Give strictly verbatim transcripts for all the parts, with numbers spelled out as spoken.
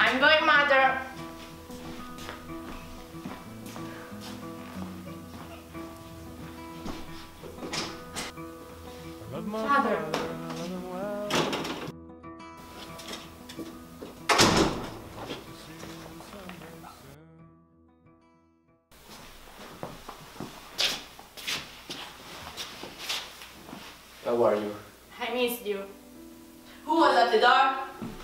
I'm going, Mother. Father. How are you? I missed you. Who was at the door?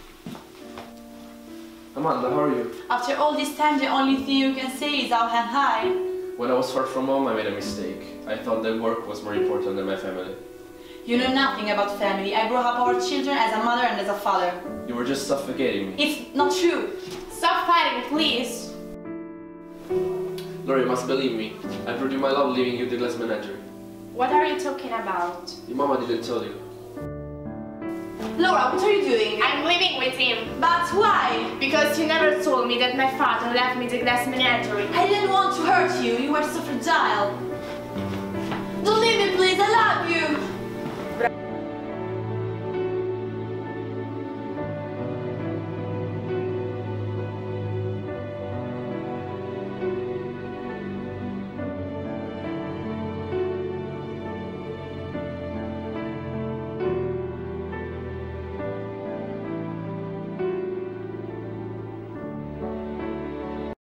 Amanda, how are you? After all this time, the only thing you can say is how am I? When I was far from home, I made a mistake. I thought that work was more important than my family. You know nothing about family. I brought up our children as a mother and as a father. You were just suffocating me. It's not true. Stop fighting, please. Laura, you must believe me. I proved you my love leaving you the glass menagerie. What are you talking about? Your mama didn't tell you. Laura, what are you doing? I'm living with him. But why? Because you never told me that my father left me the glass menagerie. I didn't want to hurt you. You were so fragile. Don't leave me, please. I love you.